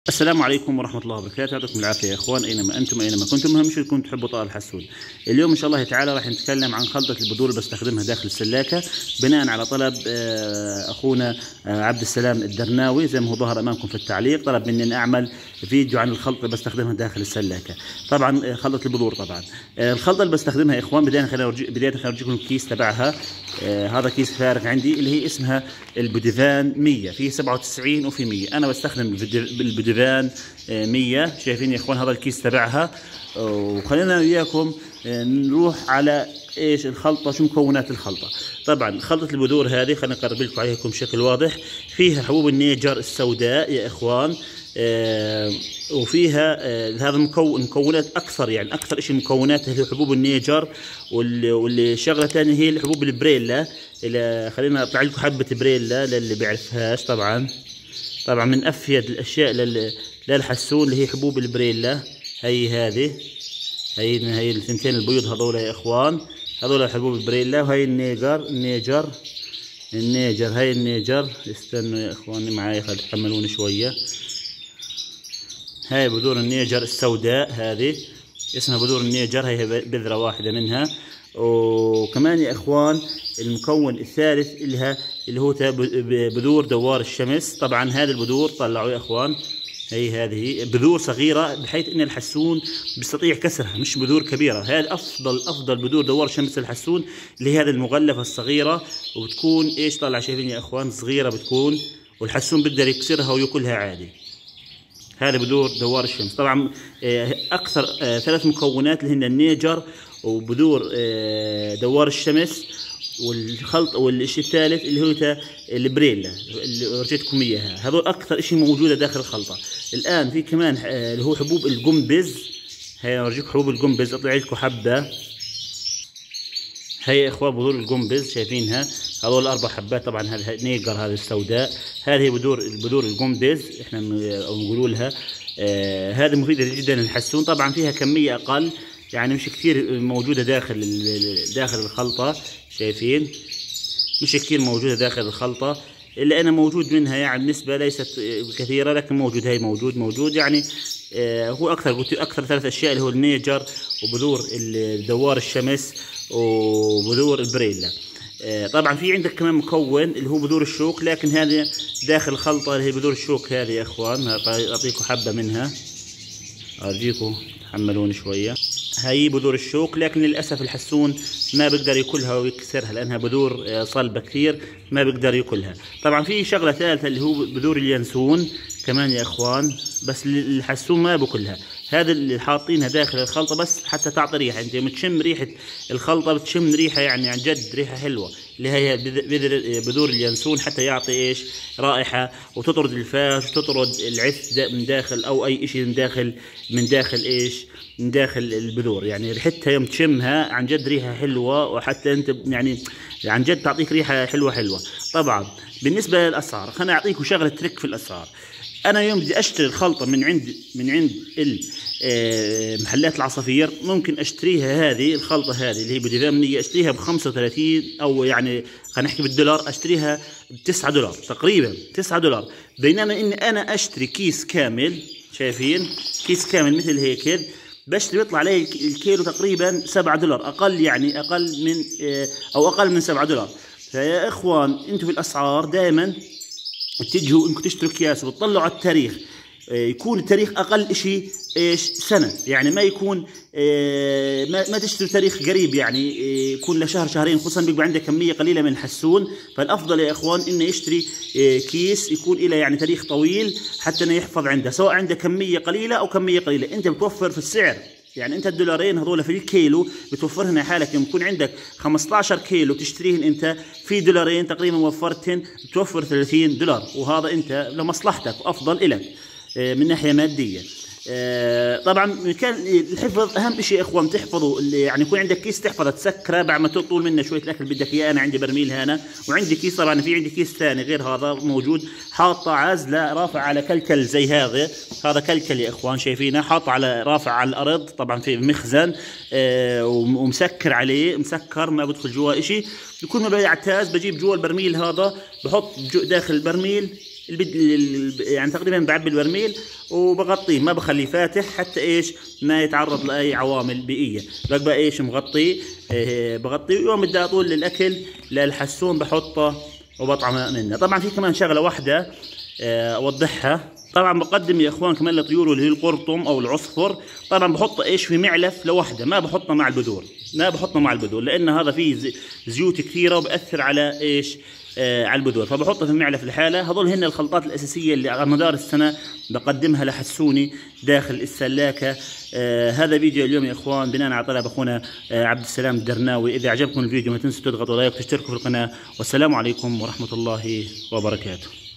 السلام عليكم ورحمة الله وبركاته، يعطيكم العافية يا اخوان اينما انتم اينما كنتم، اهم شيء تكونوا تحبوا طائر الحسون. اليوم ان شاء الله تعالى راح نتكلم عن خلطة البذور اللي بستخدمها داخل السلاكة بناء على طلب اخونا عبد السلام الدرناوي، زي ما هو ظهر امامكم في التعليق. طلب مني ان اعمل فيديو عن الخلطة اللي بستخدمها داخل السلاكة. طبعا خلطة البذور، طبعا الخلطة اللي بستخدمها يا اخوان بداية خلينا اورجيكم الكيس تبعها. هذا كيس فارغ عندي اللي هي اسمها البوديفان 100، فيه 97 وفي 100. انا بستخدم البوديفان 100. شايفين يا اخوان هذا الكيس تبعها. وخلينا وياكم نروح على ايش الخلطه، شو مكونات الخلطه. طبعا خلطه البذور هذه خلينا نقرب لكم عليها بشكل واضح. فيها حبوب النيجر السوداء يا اخوان، وفيها هذا مكونات اكثر، يعني اكثر شيء مكونات هي حبوب النيجر. واللي شغله ثانيه هي الحبوب البريلا. خلينا اطلع لكم حبه بريلا للي بيعرفهاش. طبعا من افيد الاشياء للحسون اللي هي حبوب البريلا. هي الثنتين البيض هذول يا اخوان، هذول حبوب البريلا. وهي النيجر. هاي النيجر. استنوا يا اخواني معايا، تحملوني شويه. هاي بذور النيجر السوداء، هذه اسمها بذور النيجر، هي بذرة واحدة منها. وكمان يا اخوان المكون الثالث اللي هو بذور دوار الشمس. طبعا هذه البذور طلعوا يا اخوان، هذه بذور صغيرة بحيث ان الحسون بيستطيع كسرها، مش بذور كبيرة. هذه افضل بذور دوار شمس الحسون، اللي هي هذه المغلفة الصغيرة، وبتكون ايش طالعة. شايفين يا اخوان صغيرة بتكون، والحسون بيقدر يكسرها وياكلها عادي. هذا بذور دوار الشمس. طبعا اكثر ثلاث مكونات اللي هن النيجر وبذور دوار الشمس والخلط، والشيء الثالث اللي هو البريلا اللي ورجيتكم اياها. هذول اكثر شيء موجوده داخل الخلطه. الان في كمان اللي هو حبوب القنبز. هي اورجيكم حبوب القنبز، اطلع لكم حبه. هي يا اخوان بذور القنبز، شايفينها هذول 4 حبات. طبعا هذا نيجر، هذا السوداء، هذه بذور القنبز احنا نقولوا لها. هذه مفيده جدا للحسون. طبعا فيها كميه اقل، يعني مش كثير موجوده داخل الخلطه. شايفين مش كثير موجوده داخل الخلطه، الا انا موجود منها يعني نسبه ليست كثيره، لكن موجود. هي موجود يعني. هو اكثر 3 اشياء اللي هو النيجر وبذور دوار الشمس وبذور البريلا. طبعا في عندك كمان مكون اللي هو بذور الشوك، لكن هذه داخل الخلطه اللي هي بذور الشوك. هذه يا اخوان اعطيكم حبه منها، ارجيكم تحملوني شويه. هي بذور الشوك، لكن للاسف الحسون ما بيقدر ياكلها ويكسرها لانها بذور صلبه كثير، ما بيقدر ياكلها. طبعا في شغله ثالثه اللي هو بذور اليانسون كمان يا اخوان، بس الحسون ما باكلها. هذا اللي حاطينها داخل الخلطه بس حتى تعطي ريحه. انت بتشم ريحه الخلطه، بتشم ريحه يعني عن جد ريحه حلوه، اللي هي بذور اليانسون، حتى يعطي ايش رائحه وتطرد الفاش وتطرد العفن من داخل او اي شيء من داخل ايش، من داخل البذور. يعني ريحتها يوم تشمها عن جد ريحه حلوه، وحتى انت يعني عن جد تعطيك ريحه حلوه. طبعا بالنسبه للاسعار، خليني اعطيكم شغله تريك في الاسعار. انا يوم بدي اشتري الخلطه من عند محلات العصافير، ممكن اشتريها هذه الخلطه هذه اللي هي بوديفان 100، اشتريها ب 35 او يعني خلينا نحكي بالدولار، اشتريها ب $9 تقريبا، $9. بينما اني انا اشتري كيس كامل، شايفين كيس كامل مثل هيك بشتري بيطلع عليه الكيلو تقريبا $7 اقل، يعني اقل من $7. فيا اخوان انتم في الاسعار دائما تجوا انكم تشتروا اكياس وتطلعوا على التاريخ، يكون التاريخ اقل شيء ايش سنه، يعني ما يكون ما تشتري تاريخ قريب، يعني يكون لشهر شهرين، خصوصا بيبقى عندك كميه قليله من الحسون. فالافضل يا اخوان انه يشتري كيس يكون له يعني تاريخ طويل حتى انه يحفظ عنده، سواء عنده كميه قليله او كميه قليله. انت بتوفر في السعر، يعني انت $2 هذول في الكيلو بتوفرهن حالك. يوم يكون عندك 15 كيلو تشتريهن انت في $2 تقريبا وفرتهن، بتوفر $30، وهذا انت لمصلحتك وافضل لك من ناحيه ماديه. طبعا كان الحفظ اهم شيء يا اخوان، تحفظوا يعني يكون عندك كيس تحفظه تسكره بعد ما تطول منه شويه الاكل بدك اياه. انا عندي برميل هنا، وعندي كيس، طبعا في عندي كيس ثاني غير هذا موجود، حاطه عازله رافع على كلكل زي هذا كلكل يا اخوان، شايفينه حاطه على رافع على الارض، طبعا في مخزن ومسكر عليه، مسكر ما بدخل جوا شيء. بكون ما بيعتاز بجيب جوا البرميل هذا، بحط داخل البرميل يعني تقريبا بعبي البرميل وبغطيه، ما بخليه فاتح حتى ايش ما يتعرض لاي عوامل بيئيه. بقى ايش مغطيه، بغطيه. يوم بدي اطول للاكل للحسون بحطه وبطعمه منه. طبعا في كمان شغله واحده اوضحها، طبعا بقدم يا اخوان كمان لطيور اللي هي القرطم او العصفر، طبعا بحطه ايش في معلف لوحده، ما بحطه مع البذور، لان هذا فيه زيوت كثيره وباثر على ايش على البذور، فبحطه في المعلف لحاله. هذول هن الخلطات الاساسيه اللي على مدار السنه بقدمها لحسوني داخل السلاكه. هذا فيديو اليوم يا اخوان بناء على طلب اخونا عبد السلام الدرناوي. اذا عجبكم الفيديو ما تنسوا تضغطوا لايك وتشتركوا في القناه، والسلام عليكم ورحمه الله وبركاته.